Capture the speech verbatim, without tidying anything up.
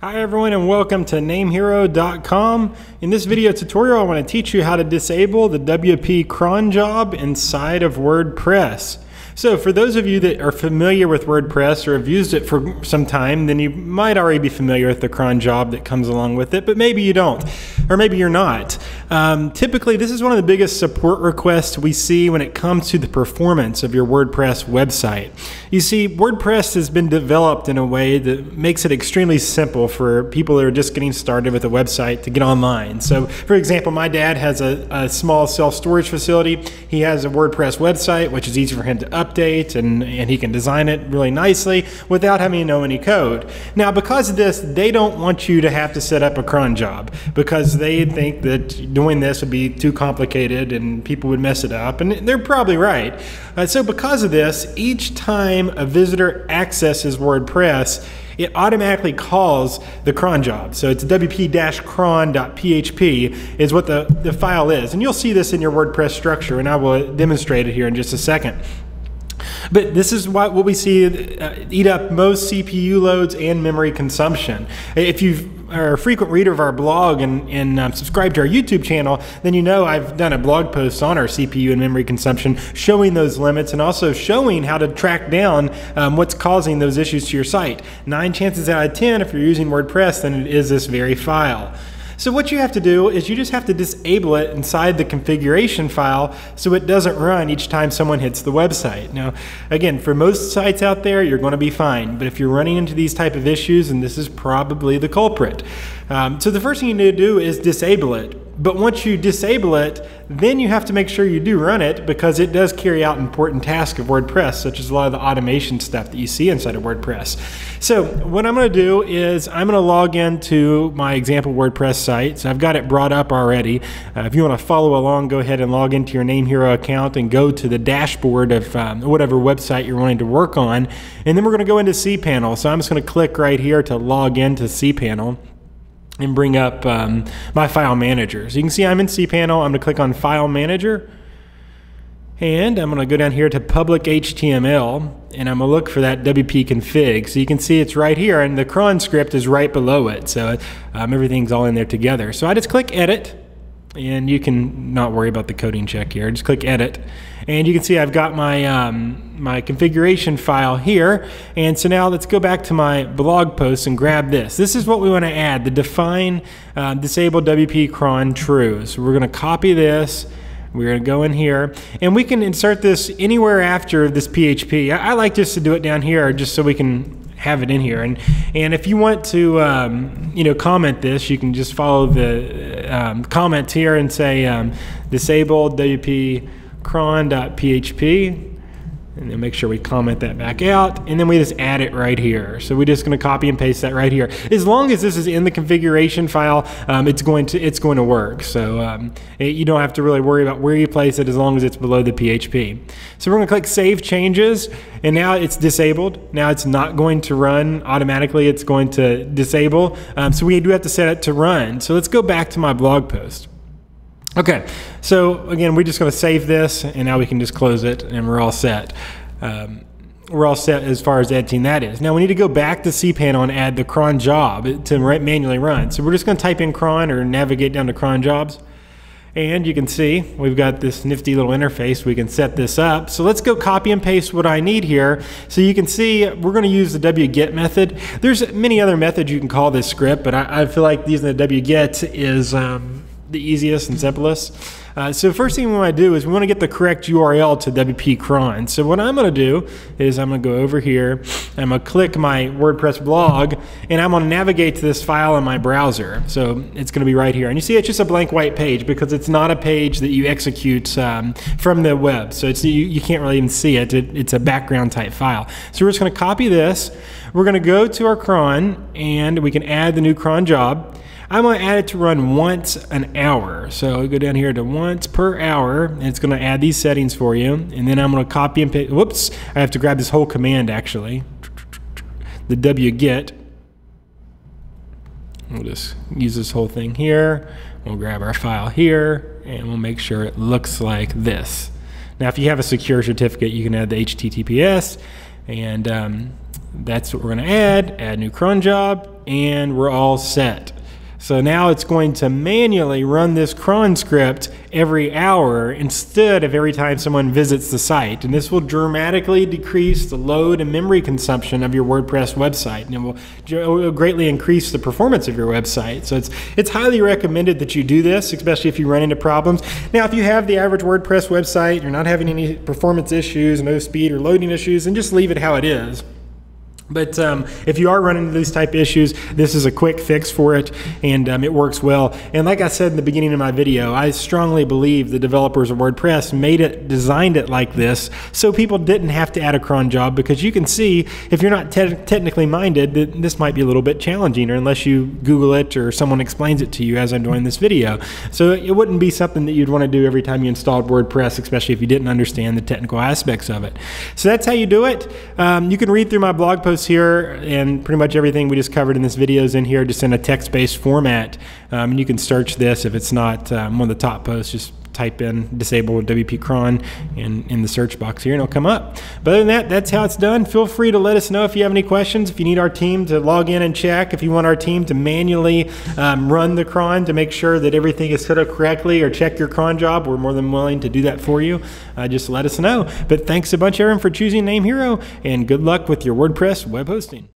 Hi everyone and welcome to name hero dot com. In this video tutorial I want to teach you how to disable the W P cron job inside of WordPress. So for those of you that are familiar with WordPress or have used it for some time, then you might already be familiar with the cron job that comes along with it, but maybe you don't, or maybe you're not. Um, typically this is one of the biggest support requests we see when it comes to the performance of your WordPress website. You see, WordPress has been developed in a way that makes it extremely simple for people that are just getting started with a website to get online. So for example, my dad has a, a small self-storage facility. He has a WordPress website, which is easy for him to update, and, and he can design it really nicely without having to know any code. Now, because of this, they don't want you to have to set up a cron job because they think that doing this would be too complicated and people would mess it up, and they're probably right. Uh, so because of this, each time a visitor accesses WordPress, it automatically calls the cron job. So it's w p cron dot p h p is what the, the file is. And you'll see this in your WordPress structure, and I will demonstrate it here in just a second. But this is what, what we see uh, eat up most C P U loads and memory consumption. If you are a frequent reader of our blog and, and um, subscribe to our YouTube channel, then you know I've done a blog post on our C P U and memory consumption showing those limits and also showing how to track down um, what's causing those issues to your site. Nine chances out of ten, if you're using WordPress, then it is this very file. So what you have to do is you just have to disable it inside the configuration file so it doesn't run each time someone hits the website. Now, again, for most sites out there, you're going to be fine. But if you're running into these type of issues, and this is probably the culprit. Um, so the first thing you need to do is disable it. But once you disable it, then you have to make sure you do run it because it does carry out important tasks of WordPress, such as a lot of the automation stuff that you see inside of WordPress. So what I'm going to do is I'm going to log into my example WordPress site. So I've got it brought up already. Uh, if you want to follow along, go ahead and log into your Name Hero account and go to the dashboard of um, whatever website you're wanting to work on. And then we're going to go into cPanel. So I'm just going to click right here to log into cPanel and bring up um, my file manager. So you can see I'm in cPanel. I'm going to click on File Manager, and I'm going to go down here to Public H T M L, and I'm going to look for that W P config. So you can see it's right here, and the cron script is right below it. So um, everything's all in there together. So I just click Edit, and you can not worry about the coding check here. Just click Edit, and you can see I've got my um, my configuration file here. And so now let's go back to my blog post and grab this. This is what we want to add: the define uh, disable W P cron true. So we're going to copy this. We're going to go in here, and we can insert this anywhere after this P H P. I, I like just to do it down here, just so we can have it in here. And and if you want to um, you know, comment this, you can just follow the um, comment here and say um, disable W P cron dot p h p, and then make sure we comment that back out, and then we just add it right here. So we're just going to copy and paste that right here. As long as this is in the configuration file, um, it's going to it's going to work. So um, it, you don't have to really worry about where you place it as long as it's below the P H P. So we're going to click Save Changes, and now it's disabled. Now it's not going to run automatically. It's going to disable. Um, so we do have to set it to run. So let's go back to my blog post. Okay, so again, we're just going to save this, and now we can just close it, and we're all set. Um, we're all set as far as editing that is. Now we need to go back to cPanel and add the cron job to manually run. So we're just going to type in cron or navigate down to cron jobs, and you can see we've got this nifty little interface. We can set this up. So let's go copy and paste what I need here. So you can see we're going to use the wget method. There's many other methods you can call this script, but I, I feel like using the wget is um, the easiest and simplest. Uh, so first thing we want to do is we want to get the correct U R L to W P cron. So what I'm going to do is I'm going to go over here, I'm going to click my WordPress blog, and I'm going to navigate to this file in my browser. So it's going to be right here. And you see it's just a blank white page because it's not a page that you execute um, from the web. So it's, you, you can't really even see it. it. It's a background type file. So we're just going to copy this. We're going to go to our cron, and we can add the new cron job. I'm going to add it to run once an hour. So we go down here to once per hour, and it's going to add these settings for you. And then I'm going to copy and paste. Whoops, I have to grab this whole command actually. The wget. We'll just use this whole thing here. We'll grab our file here, and we'll make sure it looks like this. Now, if you have a secure certificate, you can add the H T T P S, and um, that's what we're going to add. Add new cron job. and we're all set. So now it's going to manually run this cron script every hour instead of every time someone visits the site. And this will dramatically decrease the load and memory consumption of your WordPress website, and it will, it will greatly increase the performance of your website. So it's, it's highly recommended that you do this, especially if you run into problems. Now, if you have the average WordPress website, you're not having any performance issues, no speed or loading issues, then just leave it how it is. But um, if you are running into these type of issues, this is a quick fix for it, and um, it works well. And like I said in the beginning of my video, I strongly believe the developers of WordPress made it, designed it like this, so people didn't have to add a cron job, because you can see, if you're not te technically minded, that this might be a little bit challenging, or unless you Google it or someone explains it to you as I'm doing this video. So it wouldn't be something that you'd want to do every time you installed WordPress, especially if you didn't understand the technical aspects of it. So that's how you do it. Um, you can read through my blog post here, and pretty much everything we just covered in this video is in here, just in a text-based format. Um, and you can search this if it's not um, one of the top posts. Just type in disable W P cron in, in the search box here, and it'll come up. But other than that, that's how it's done. Feel free to let us know if you have any questions, if you need our team to log in and check, if you want our team to manually um, run the cron to make sure that everything is set up correctly, or check your cron job. We're more than willing to do that for you. Uh, just let us know. But thanks a bunch, everyone, for choosing Name Hero, and good luck with your WordPress web hosting.